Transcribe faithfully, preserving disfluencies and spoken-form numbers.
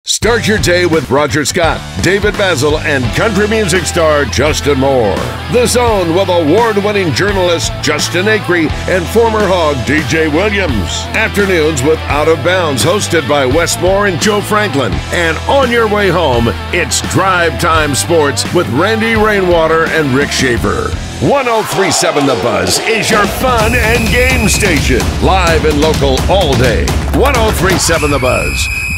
Start your day with Roger Scott, David Basil, and country music star Justin Moore. The Zone with award-winning journalist Justin Acree and former Hog D J Williams. Afternoons with Out of Bounds, hosted by Wes Moore and Joe Franklin. And on your way home, it's Drive Time Sports with Randy Rainwater and Rick Schaefer. one oh three point seven The Buzz is your fun and game station. Live and local all day. one oh three point seven The Buzz.